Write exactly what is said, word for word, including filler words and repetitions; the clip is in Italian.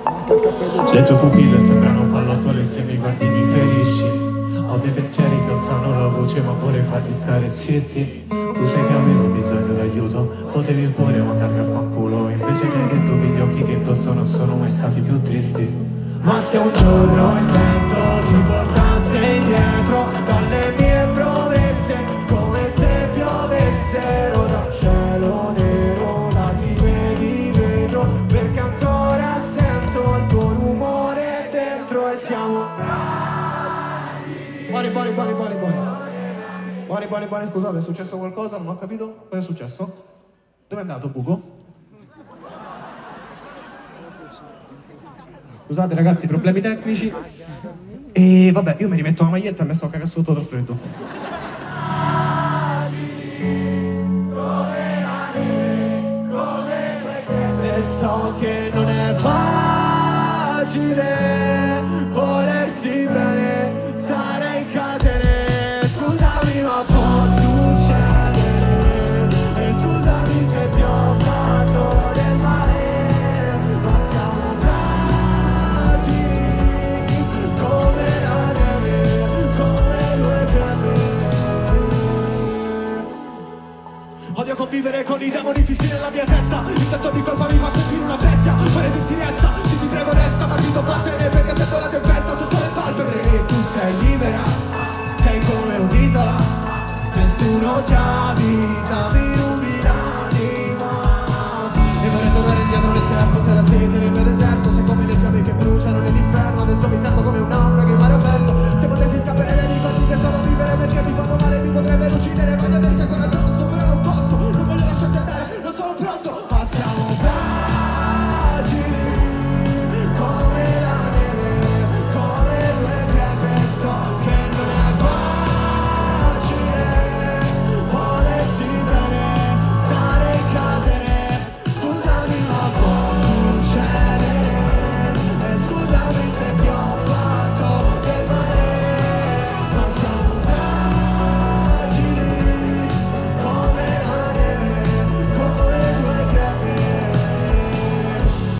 Le tue pupille sembrano pallottole, se mi guardi mi ferisci. Ho dei pensieri che alzano la voce ma vorrei farli stare zitti. Tu sai che avevo bisogno d'aiuto, potevi pure mandarmi a fanculo. Invece mi hai detto che gli occhi che indosso non sono mai stati più tristi. Ma se un giorno il vento ti portasse indietro dalle mie promesse, come se piovessero da un cielo nero lacrime di vetro, perché ancora sento il tuo rumore dentro e siamo buoni buoni buoni buoni buoni buoni buoni buoni. Scusate, è successo qualcosa? Non ho capito cosa è successo. Dove è andato Bugo? Scusate ragazzi, problemi tecnici. E vabbè, io mi rimetto la maglietta e mi sto cagando sotto dal freddo. E so che non è facile volersi bene, stare in catene. Scusami ma può succedere, e scusami se ti ho fatto del male, ma siamo come la neve, come due crepe. Odio convivere con i demoni fissi nella mia testa. Il senso di colpa mi fa sentire una bestia. Fare ti resta, se ti prego resta, ma dico vattene perché sento la tempesta sotto le palpebre. E tu sei libera, sei come un'isola, nessuno ti ha